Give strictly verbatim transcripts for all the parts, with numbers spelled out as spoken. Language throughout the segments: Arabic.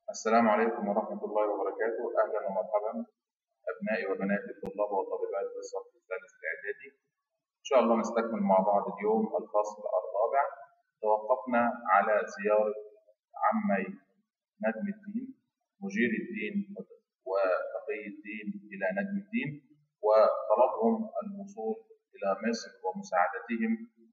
السلام عليكم ورحمة الله وبركاته. أهلا ومرحبا أبنائي وبناتي الطلاب والطالبات في الصف الثالث الإعدادي. إن شاء الله نستكمل مع بعض اليوم الفصل الرابع. توقفنا على زيارة عمي نجم الدين مجير الدين وتقي الدين إلى نجم الدين، وطلبهم الوصول إلى مصر ومساعدتهم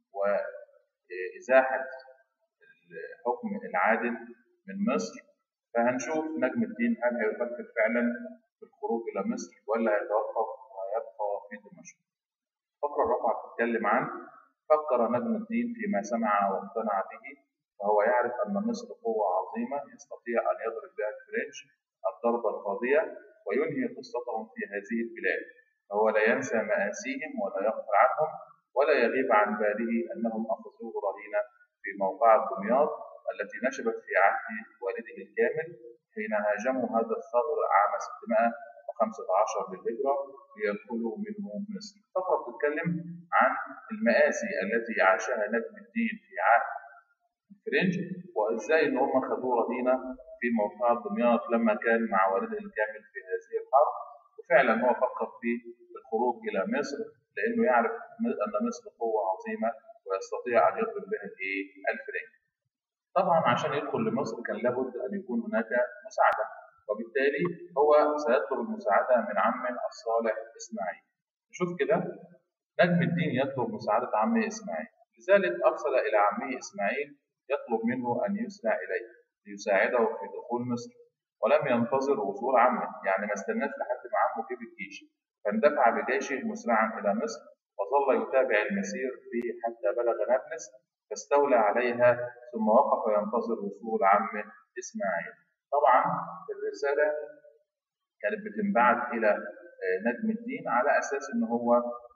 وإزاحة الحكم العادل من مصر. فهنشوف نجم الدين هل هيفكر فعلا في الخروج إلى مصر ولا هيتوقف وهيبقى في دمشق. الفقرة الرابعة بتتكلم عن فكر نجم الدين فيما سمع واقتنع به، فهو يعرف أن مصر قوة عظيمة يستطيع أن يضرب بها الفرنش الضربة القاضية وينهي قصتهم في هذه البلاد، فهو لا ينسى مآسيهم ولا يغفر عنهم ولا يغيب عن باله أنهم أخذوه رهينة في موقعة دمياط التي نشبت في عهد والده الكامل حين هاجموا هذا الثغر عام ستمائة وخمسة عشر للهجرة ليدخلوا منه مصر. الفقرة بتتكلم عن المآسي التي عاشها نجم الدين في عهد الفرنج، وازاي ان هم خدوه رهينه في موقعة دمياط لما كان مع والده الكامل في هذه الحرب. وفعلا هو فكر في الخروج الى مصر لانه يعرف ان مصر قوه عظيمه ويستطيع ان يضرب بها الايه الفرنج. طبعا عشان يدخل لمصر كان لابد ان يكون هناك مساعده، وبالتالي هو سيطلب المساعده من عمه الصالح اسماعيل. نشوف كده، نجم الدين يطلب مساعده عمه اسماعيل، لذلك ارسل الى عمه اسماعيل يطلب منه ان يسرع اليه ليساعده في دخول مصر، ولم ينتظر وصول عمه، يعني ما استناش لحد ما عمه جه الجيش، فاندفع بجيشه مسرعا الى مصر وظل يتابع المسير به حتى بلغ نابلس فاستولى عليها، ثم وقف ينتظر وصول عمه اسماعيل. طبعا الرساله كانت بتنبعث الى نجم الدين على اساس ان هو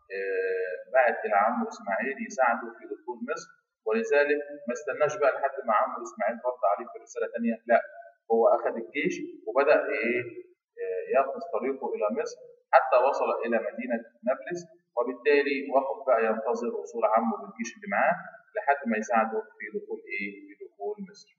بعت الى عمه اسماعيل يساعده في دخول مصر، ولذلك ما استناش بقى لحد ما عمه اسماعيل رد عليه في رساله ثانيه، لا هو اخذ الجيش وبدا ايه ياخذ طريقه الى مصر حتى وصل الى مدينه نابلس، وبالتالي وقف بقى ينتظر وصول عمه بالجيش اللي معاه لحد ما يساعده في دخول ايه في دخول مصر.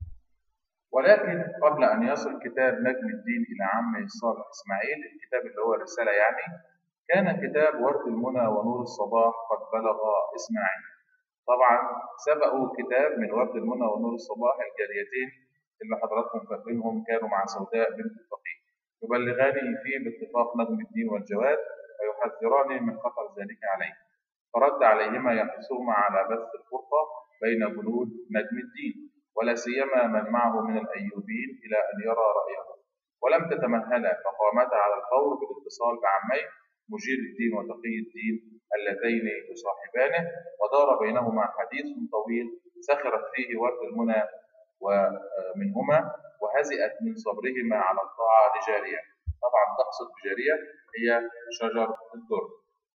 ولكن قبل ان يصل كتاب نجم الدين الى عمه الصالح اسماعيل، الكتاب اللي هو الرساله يعني، كان كتاب ورد المنى ونور الصباح قد بلغ اسماعيل. طبعا سبقوا كتاب من ورد المنى ونور الصباح الجاريتين اللي حضراتكم فاكرينهم كانوا مع سوداء بنت الفقيه، يبلغان فيه باتفاق نجم الدين والجواد ويحذران من خطر ذلك عليه، فرد عليهما يحثهما على بث الفرقه بين جنود نجم الدين، ولا سيما من معه من الايوبيين الى ان يرى رايه، ولم تتمهلا فقامتا على الفور بالاتصال بعميه مجير الدين وتقي الدين اللذين يصاحبانه، ودار بينهما حديث طويل سخرت فيه ورد المنى ومنهما وهزئت من صبرهما على الطاعه لجاريه. طبعا تقصد بجاريه هي شجر الدر.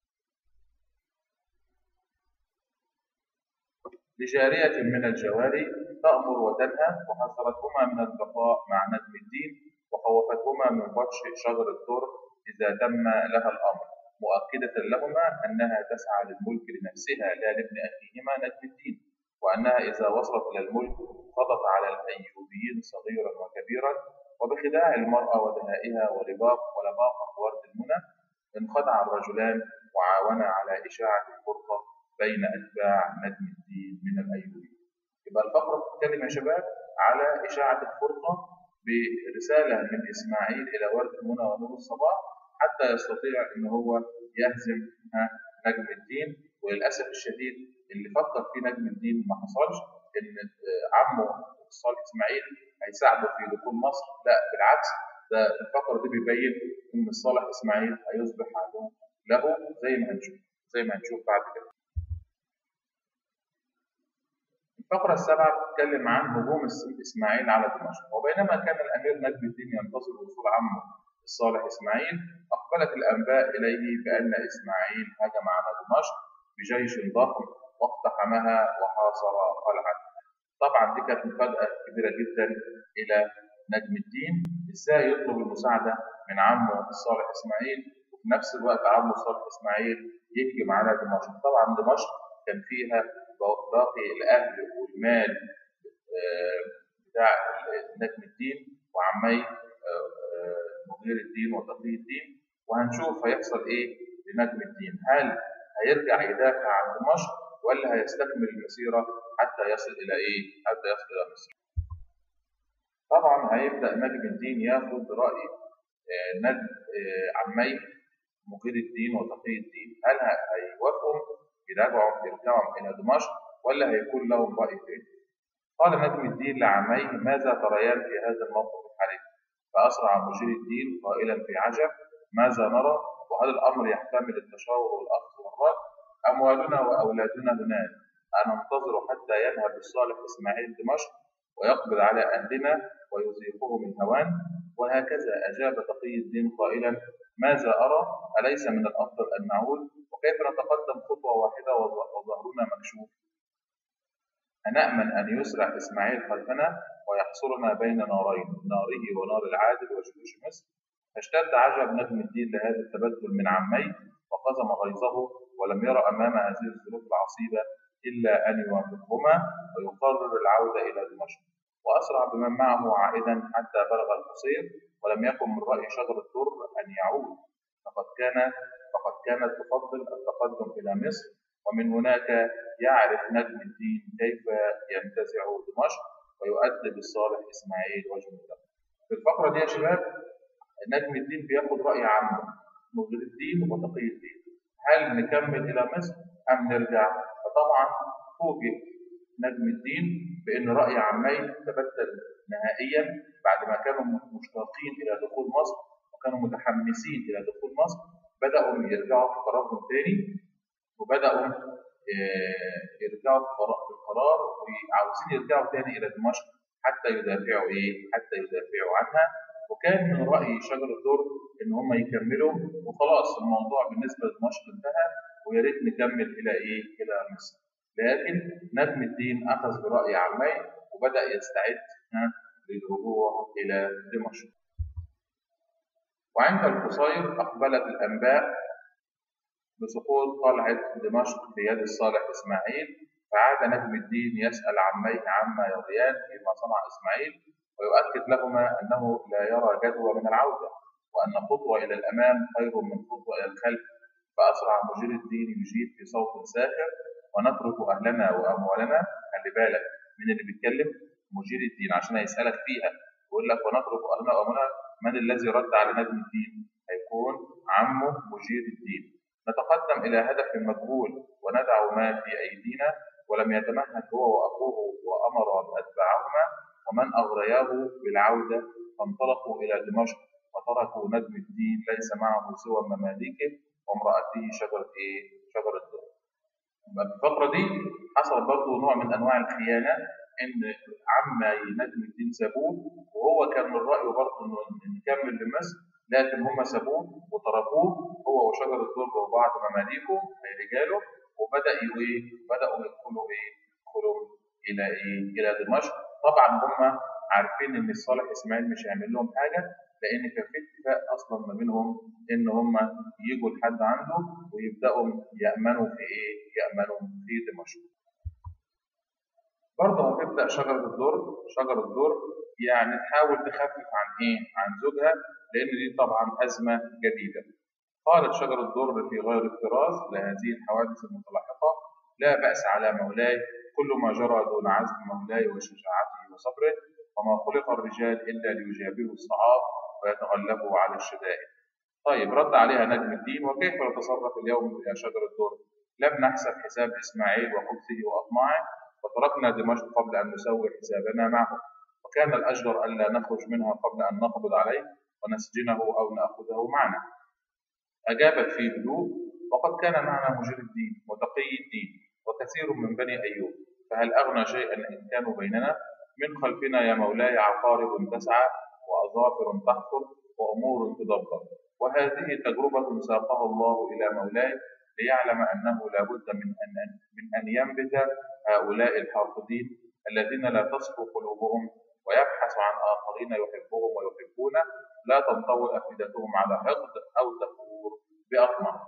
لجاريه من الجواري تأمر وتنهى، وحذرتهما من البقاء مع نجم الدين وخوفتهما من بطش شجر الدر إذا تم لها الأمر، مؤكدة لهما أنها تسعى للملك لنفسها لا لابن أخيهما نجم الدين، وأنها إذا وصلت إلى الملك قضت على الأيوبيين صغيرا وكبيرا. وبخداع المرأة ودهائها ولباق ولباقة ورد المنى انخدع الرجلان وعاونا على إشاعة الفرقة بين أتباع نجم الدين من الأيوبيين. يبقى الفقرة بتتكلم يا شباب على إشاعة الفرقة برسالة من إسماعيل إلى ورد المنى ونور الصباح حتى يستطيع إن هو يهزم نجم الدين. وللأسف الشديد اللي فكر فيه نجم الدين ما حصلش، إن عمه الصالح إسماعيل هيساعده في دخول مصر، لا بالعكس، ده الفقرة دي بيبين إن الصالح إسماعيل هيصبح عدو له زي ما هنشوف زي ما هنشوف بعد كده. الفقرة السابعة بتتكلم عن هجوم إسماعيل على دمشق. وبينما كان الأمير نجم الدين ينتظر وصول عمه الصالح إسماعيل، أقبلت الأنباء إليه بأن إسماعيل هجم على دمشق بجيش ضخم واقتحمها وحاصر قلعة. طبعا دي كانت مفاجأة كبيرة جدا إلى نجم الدين، إزاي يطلب المساعدة من عمه الصالح إسماعيل وفي نفس الوقت عمه الصالح إسماعيل يهجم على دمشق. طبعا دمشق كان فيها باقي الأهل والمال بتاع نجم الدين عمي مغير الدين وتقي الدين، وهنشوف هيحصل ايه لنجم الدين. هل هيرجع يدافع عن دمشق ولا هيستكمل المسيره حتى يصل الى ايه؟ حتى يصل الى مصر. طبعا هيبدا نجم الدين ياخد راي نجم عمي مغير الدين وتقي الدين، هل هيوافقوا يرجعوا يرجعوا الى دمشق ولا هيكون لهم راي ثاني؟ قال نجم الدين لعميه: ماذا تريان في هذا الموقف الحرج؟ فأسرع مجير الدين قائلا في عجب: ماذا نرى؟ وهل الأمر يحتمل التشاور والأخذ والرد؟ أموالنا وأولادنا هناك، أننتظر حتى ينهب الصالح إسماعيل دمشق ويقبض على أهلنا ويذيقهم الهوان؟ وهكذا أجاب تقي الدين قائلا: ماذا أرى؟ أليس من الأفضل أن نعود؟ وكيف نتقدم خطوة واحدة وظهرنا مكشوف؟ أنأمن أن يسرع إسماعيل خلفنا ويحصرنا بين نارين، ناره ونار العادل وجيوش مصر؟ فاشتد عجب نجم الدين لهذا التبدل من عميه وقزم غيظه، ولم يرى أمام هذه الظروف العصيبة إلا أن يوافقهما ويقرر العودة إلى دمشق. وأسرع بمن معه عائدا حتى بلغ القصير، ولم يكن من رأي شجر الدر أن يعود، فقد كانت فقد كانت تفضل التقدم إلى مصر، ومن هناك يعرف نجم الدين كيف ينتزع دمشق ويؤدب الصالح إسماعيل وجنوده. في الفقرة دي يا شباب نجم الدين بياخد رأي عمه مغير الدين وتقي الدين، هل نكمل إلى مصر أم نرجع؟ فطبعا فوجئ نجم الدين بأن رأي عميه تبدل نهائيا بعد ما كانوا مشتاقين إلى دخول مصر وكانوا متحمسين إلى دخول مصر، بدأوا يرجعوا في قرارهم تاني وبدأوا يرجعوا في القرار وعاوزين يرجعوا تاني إلى دمشق حتى يدافعوا إيه؟ حتى يدافعوا عنها. وكان من رأي شجر الدر إن هم يكملوا وخلاص الموضوع بالنسبة لدمشق انتهى ويا ريت نكمل إلى إيه؟ إلى مصر. لكن نجم الدين أخذ برأي عميه وبدأ يستعد للرجوع إلى دمشق. وعند القصير أقبلت الأنباء بسقوط قلعة دمشق في يد الصالح إسماعيل، فعاد نجم الدين يسأل عميه عما يريان فيما صنع إسماعيل ويؤكد لهما أنه لا يرى جدوى من العودة، وأن خطوة إلى الأمام خير من خطوة إلى الخلف. فأسرع مجير الدين يجيب في صوت ساخر: ونترك أهلنا وأموالنا. خلي بالك من اللي بيتكلم مجير الدين عشان هيسألك فيها، يقول لك ونترك أهلنا وأموالنا. من الذي رد على نجم الدين؟ هيكون عمه مجير الدين. نتقدم إلى هدف مجهول وندع ما في أيدينا. ولم يتمهد هو وأخوه وأمر أتباعهما ومن أغرياه بالعودة، فانطلقوا إلى دمشق وتركوا نجم الدين ليس معه سوى مماليكه وامرأته شجرة إيه؟ شجرة الدر. في الفقرة دي حصل برضه نوع من أنواع الخيانة، إن عمي نجم الدين سابوه وهو كان من رأيه برضه إنه نكمل لمصر، لكن هم سابوه وتركوه هو وشجر الدر وبعض مماليكه أي رجاله، وبدأوا إيه؟ بدأوا يدخلوا إيه؟ يدخلوا إلى إيه؟ إلى دمشق. طبعا هم عارفين إن الصالح إسماعيل مش هيعمل لهم حاجة، لأن كان في اتفاق أصلا ما بينهم إن هم يجوا لحد عنده ويبدأوا يأمنوا في إيه؟ يأمنوا في دمشق. برضه هتبدأ شجرة الدر شجرة الدر يعني تحاول تخفف عن إيه؟ عن زوجها، لأن دي طبعا أزمة جديدة. قالت شجرة الدر في غير اكتراث لهذه الحوادث المتلاحقة: لا بأس على مولاي، كل ما جرى دون عزم مولاي وشجاعته وصبره، وما خلق الرجال إلا ليجابهوا الصعاب ويتغلبوا على الشدائد. طيب رد عليها نجم الدين: وكيف نتصرف اليوم يا شجر الدر؟ لم نحسب حساب إسماعيل وخبثه وأطماعه، وتركنا دمشق قبل أن نسوي حسابنا معه، وكان الأجدر ألا نخرج منها قبل أن نقبض عليه ونسجنه أو نأخذه معنا. أجابت في هدوء: وقد كان معنا مجير الدين وتقي الدين وكثير من بني أيوب، فهل أغنى شيئا إن كانوا بيننا؟ من خلفنا يا مولاي عقارب تسعى وأظافر تحفر وأمور تدبر، وهذه تجربة ساقها الله إلى مولاي ليعلم أنه لا بد من أن من أن ينبت هؤلاء الحاقدين الذين لا تصفو قلوبهم ويبحث عن آخرين يحبهم ويحبونه، لا تنطوي أفئدتهم على حقد أو تفور بأطمع.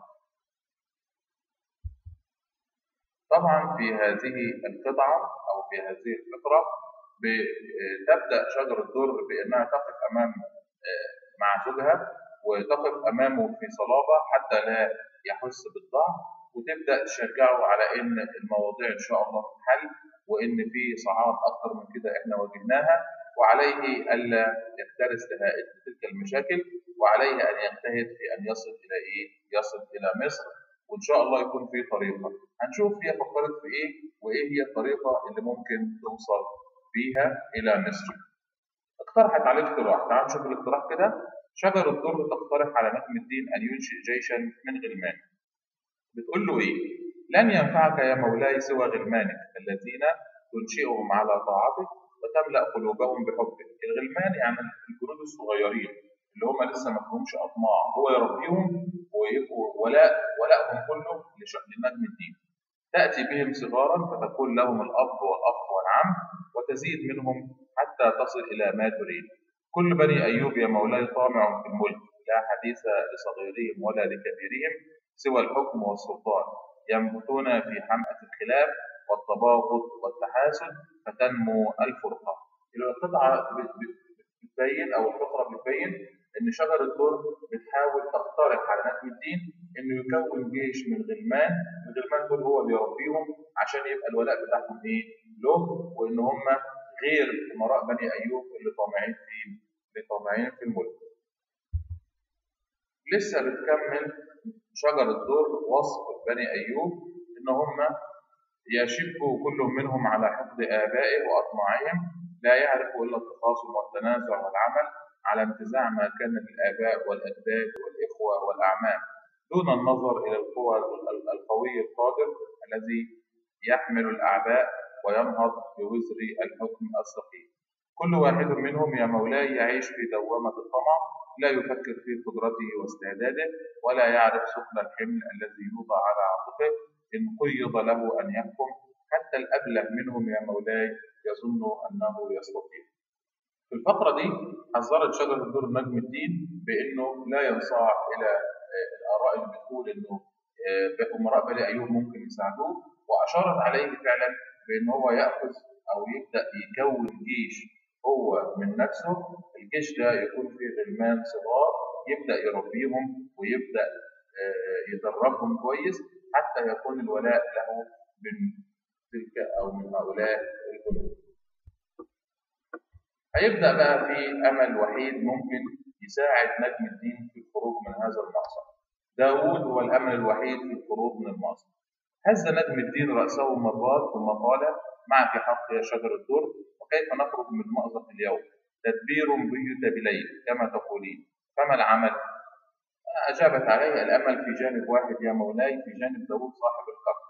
طبعا في هذه القطعة أو في هذه الفقرة تبدأ شجر الدر بأنها تقف أمام مع زوجها وتقف أمامه في صلابة حتى لا يحس بالضعف، وتبدأ تشجعه على إن المواضيع إن شاء الله تتحل، وإن في صعاب أكتر من كده إحنا واجهناها، وعليه ألا يكترث تلك المشاكل، وعليه أن يجتهد في أن يصل إلى إيه؟ يصل إلى مصر، وإن شاء الله يكون في طريقة. هنشوف هي فكرت في إيه وإيه هي الطريقة اللي ممكن توصل بيها إلى مصر. اقترحت عليه اقتراح، تعالوا نشوف الاقتراح كده. شجر الدر تقترح على نجم الدين أن ينشئ جيشا من غلمان. بتقول له إيه؟ لن ينفعك يا مولاي سوى غلمانك الذين تنشئهم على طاعتك وتملأ قلوبهم بحبك. الغلمان يعني الجنود الصغيرين اللي هم لسه ما فيهمش أطماع، هو يربيهم ويبقوا ولاء ولائهم كله لنجم الدين. تأتي بهم صغارا فتكون لهم الأب والأخ والعم، وتزيد منهم حتى تصل إلى ما تريد. كل بني أيوب يا مولاي طامع في الملك، لا حديث لصغيرهم ولا لكبيرهم سوى الحكم والسلطان، ينبتون في حمأة الخلاف والتباغض والتحاسد فتنمو الفرقة. القطعة بتبين أو الفقرة بتبين إن شجر الدر بتحاول تقترح على نجم الدين إنه يكون جيش من غلمان، الغلمان دول هو اللي يربيهم عشان يبقى الولاء بتاعهم إيه؟ له، وإن هم غير أمراء بني أيوب اللي طامعين في اللي طامعين في الملك. لسه بتكمل شجر الدر وصف بني أيوب إن هم يشب كل منهم على حقد آبائه وأطماعهم، لا يعرف إلا التخاصم والتنازع والعمل على انتزاع ما كان للآباء والأجداد والإخوة والأعمام، دون النظر إلى القوى القوي القادر الذي يحمل الأعباء وينهض بوزر الحكم الثقيل. كل واحد منهم يا مولاي يعيش في دوامة الطمع، لا يفكر في قدرته واستعداده، ولا يعرف ثقل الحمل الذي يوضع على عاتقه إن قيض له أن يحكم. حتى الأبله منهم يا مولاي يظن أنه يستطيع. في الفقرة دي حذرت شجرة الدر نجم الدين بأنه لا ينصاع إلى الآراء اللي بتقول إنه أمراء بني أيوب ممكن يساعدوه، وأشارت عليه فعلا بأن هو يأخذ أو يبدأ يكون جيش هو من نفسه. الجيش ده يكون فيه غلمان صغار يبدأ يربيهم ويبدأ يدربهم كويس حتى يكون الولاء له من تلك أو من هؤلاء الجنود. هيبدأ بقى في أمل وحيد ممكن يساعد نجم الدين في الخروج من هذا المأزق. داود هو الأمل الوحيد في الخروج من المأزق. هز نجم الدين رأسه مرات ثم قال: معك حق يا شجر الدر، وكيف نخرج من مأزق اليوم؟ تدبير بيت بليل كما تقولين، فما العمل؟ أجابت عليه: الأمل في جانب واحد يا مولاي، في جانب داود صاحب القرن.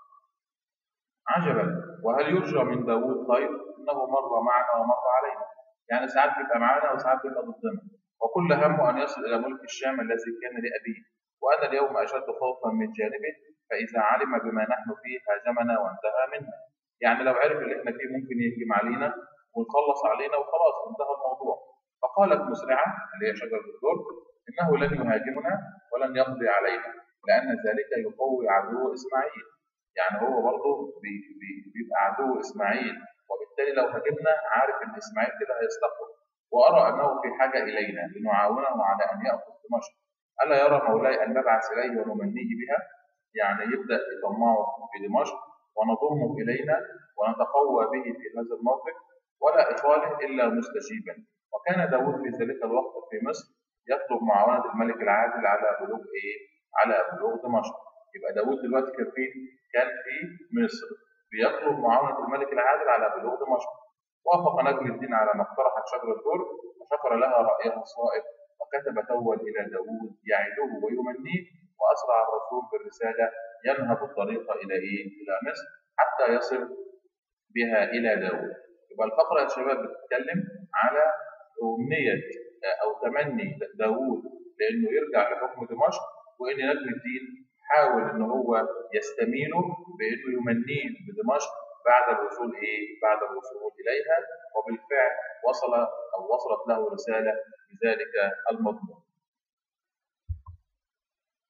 عجبا، وهل يرجى من داود خير؟ إنه مر معنا ومر علينا، يعني ساعات بيبقى معنا وساعات بيبقى ضدنا، وكل همه أن يصل إلى ملك الشام الذي كان لأبيه، وأنا اليوم أشد خوفا من جانبه، فإذا علم بما نحن فيه هاجمنا وانتهى منا. يعني لو عرف اللي احنا فيه ممكن يهجم علينا ونخلص علينا وخلاص انتهى الموضوع. فقالت مسرعة اللي هي شجرة الدر: إنه لن يهاجمنا ولن يقضي علينا، لأن ذلك يقوي عدو إسماعيل. يعني هو برضه بي بي بيبقى عدو إسماعيل، وبالتالي لو هاجمنا عارف إن إسماعيل كده هيستقبل، وأرى أنه في حاجة إلينا لنعاونه على أن يأخذ دمشق. ألا يرى مولاي أن نبعث إليه ونمنيه بها؟ يعني يبدأ يطمعه في دمشق ونضمه إلينا ونتقوى به في هذا الموقف، ولا إخاله إلا مستجيبا. وكان داود في ذلك الوقت في مصر يطلب معاونة الملك العادل على بلوغ إيه؟ على بلوغ دمشق. يبقى داود دلوقتي كان فين؟ كان في مصر بيطلب معاونة الملك العادل على بلوغ دمشق. وافق نجم الدين على ما اقترحت شجر الدر وشكر لها رأيها الصائب، وكتب تول إلى داود يعده ويمنيه، وأسرع الرسول بالرسالة ينهب الطريق إلى إيه؟ إلى مصر حتى يصل بها إلى داود. يبقى الفقرة يا شباب بتتكلم على أمنية أو تمني داود لأنه يرجع لحكم دمشق، وإن نجم الدين حاول إن هو يستميله بإنه يمنيه بدمشق بعد الوصول إيه؟ بعد الوصول إليها، وبالفعل وصل أو وصلت له رسالة بذلك المضمون.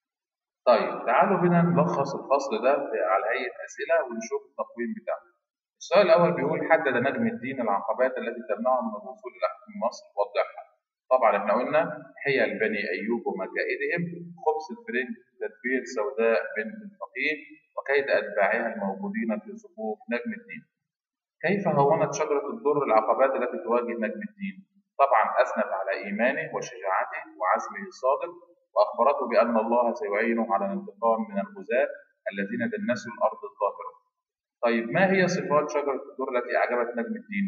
طيب تعالوا بنا نلخص الفصل ده على هيئة أسئلة ونشوف التقويم بتاعه. السؤال الأول بيقول حدد نجم الدين العقبات التي تمنعه من الوصول إلى حكم مصر وضحها. طبعا احنا قلنا حيل بني أيوب ومكائدهم، خبث الفرنج، تدبير سوداء بنت الفقيه، وكيد أتباعها الموجودين في صفوف نجم الدين. كيف هونت شجرة الدر العقبات التي تواجه نجم الدين؟ طبعا أثنت على إيمانه وشجاعته وعزمه الصادق، وأخبرته بأن الله سيعينه على الانتقام من الغزاة الذين دنسوا الأرض الظاهرة. طيب ما هي صفات شجرة الدر التي أعجبت نجم الدين؟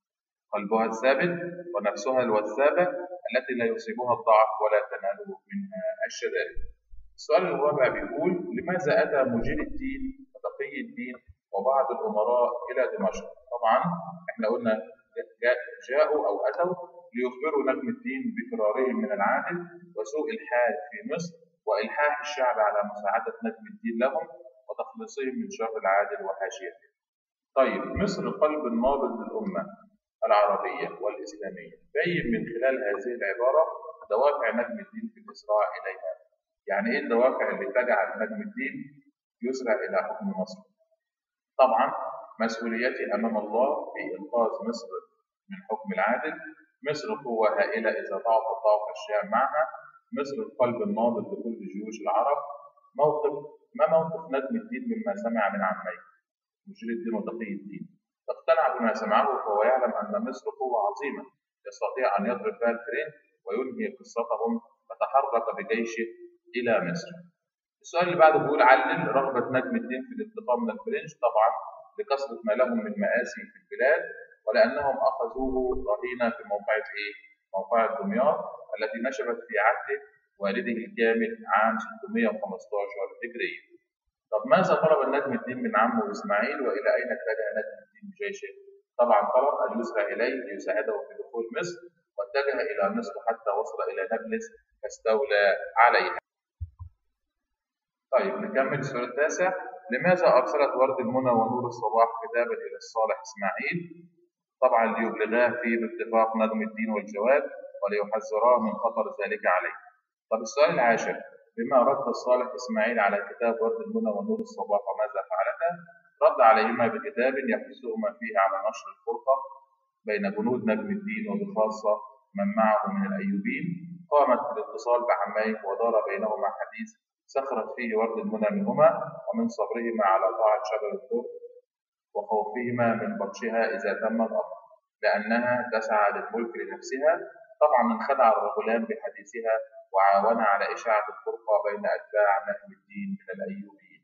قلبها الثابت ونفسها الوثابة التي لا يصيبها الضعف ولا تناله منها الشدائد. السؤال الرابع بيقول لماذا أتى مجير الدين وتقي الدين وبعض الأمراء إلى دمشق؟ طبعا احنا قلنا جاءوا أو أتوا ليخبروا نجم الدين بفرارهم من العادل وسوء الحال في مصر وإلحاح الشعب على مساعدة نجم الدين لهم وتخليصهم من شر العادل وحاشيته. طيب مصر قلب النابض للأمة العربية والإسلامية، بين من خلال هذه العبارة دوافع نجم الدين في الإسراع إليها. يعني إيه الدوافع اللي تجعل نجم الدين يسرع إلى حكم مصر؟ طبعا مسؤوليته أمام الله في إنقاذ مصر من حكم العادل، مصر قوة هائلة إذا ضعف ضعف الشام معها، مصر القلب النابض لكل جيوش العرب. موقف ما موقف نجم الدين مما سمع من عميه مجير الدين وتقي الدين؟ اقتنع بما سمعه، فهو يعلم أن مصر قوة عظيمة يستطيع أن يضرب بها الفرنج وينهي قصتهم، فتحرك بجيشه إلى مصر. السؤال اللي بعده بيقول علل رغبة نجم الدين في الانتقام من الفرنج. طبعا لكثرة ما لهم من مآسي في البلاد، ولأنهم أخذوه رهينة في موقعة إيه؟ موقعة دمياط التي نشبت في عهد والده الكامل عام ستمائة وخمسة عشر هجرية. طب ماذا طلب النجم الدين من عمه إسماعيل وإلى أين اتجه نجم الدين بجيشه؟ طبعا طلب أن يسرع إليه ليساعده في دخول مصر، واتجه إلى مصر حتى وصل إلى نابلس فاستولى عليها. طيب نكمل السؤال التاسع. لماذا أرسلت ورد المنى ونور الصباح كتابا إلى الصالح إسماعيل؟ طبعا ليبلغاه فيه باتفاق نجم الدين والجواد وليحذراه من خطر ذلك عليه. طب السؤال العاشر. بما رد الصالح إسماعيل على كتاب ورد المنى ونور الصباح وماذا فعلتا؟ رد عليهما بكتاب يحثهما فيه على نشر الفرقة بين جنود نجم الدين وبخاصة من معه من الأيوبيين. قامت بالاتصال بعميه ودار بينهما حديث سخرت فيه ورد المنى منهما ومن صبرهما على طاعة شجر الدر وخوفهما من بطشها إذا تم الأمر، لأنها تسعى للملك لنفسها. طبعا انخدع الرجلان بحديثها وعاون على إشاعة الفرقة بين أتباع نجم الدين من الأيوبيين.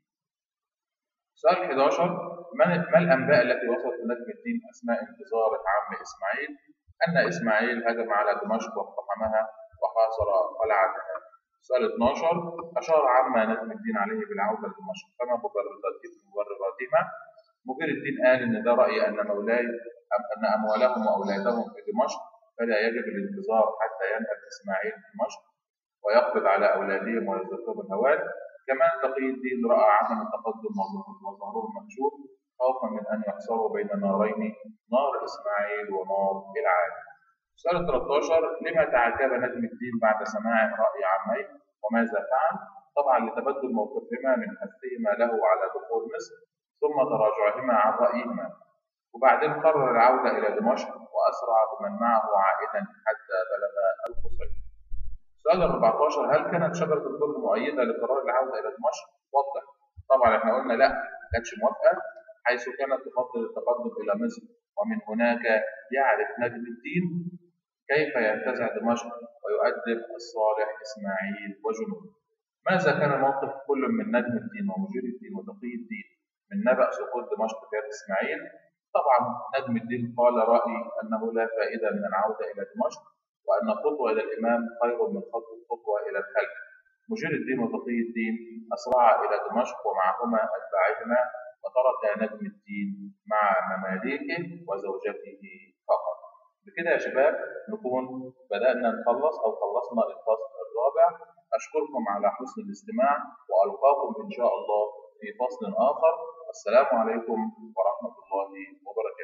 سؤال أحد عشر. ما الأنباء التي وصلت لنجم الدين أثناء انتظار عم إسماعيل؟ أن إسماعيل هجم على دمشق واقتحمها وحاصر قلعتها. سؤال اثناشر. أشار عم نجم الدين عليه بالعودة لدمشق، فما مبرراتهما؟ مجير الدين قال إن ده رأي أن مولاي أن أموالهم وأولادهم في دمشق، فلا يجب الانتظار حتى ينهب إسماعيل دمشق ويقبض على أولادهم ويزقهم الهوان. كمان تقي الدين رأى عدم التقدم وظهره مكشوف خوفا من أن يحصروا بين نارين، نار إسماعيل ونار العالم. سؤال ثلاثة عشر. لما تعجب نجم الدين بعد سماع رأي عميه وماذا فعل؟ طبعا لتبدل موقفهما من حثهما له على دخول مصر ثم تراجعهما عن رأيهما، وبعدين قرر العودة إلى دمشق وأسرع بمن معه عائدا حتى بلغ القصير. سؤال أربعة عشر. هل كانت شجرة الدر مؤيدة لقرار العودة إلى دمشق؟ وضح. طبعا احنا قلنا لا، ما كانتش موافقة، حيث كانت تفضل التقدم إلى مصر، ومن هناك يعرف نجم الدين كيف ينتزع دمشق ويؤدب الصالح إسماعيل وجنوده. ماذا كان موقف كل من نجم الدين ومجير الدين وتقي الدين من نبأ سقوط دمشق في يد إسماعيل؟ طبعا نجم الدين قال رأي أنه لا فائدة من العودة إلى دمشق، وأن خطوة إلى الإمام خير من خطوة إلى الخلف. مجير الدين وتقي الدين أسرعا إلى دمشق ومعهما أتباعهما، وترك نجم الدين مع مماليكه وزوجته فقط. بكده يا شباب نكون بدأنا نخلص أو خلصنا الفصل الرابع. أشكركم على حسن الاستماع وألقاكم إن شاء الله في فصل آخر. السلام عليكم ورحمة الله وبركاته.